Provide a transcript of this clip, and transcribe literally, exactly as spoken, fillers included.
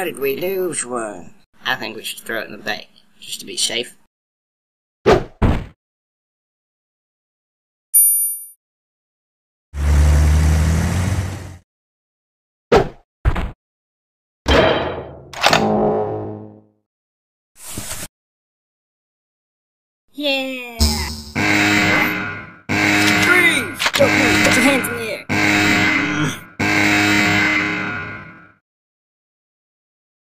did we lose one? I think we should throw it in the bay, just to be safe. Yeah.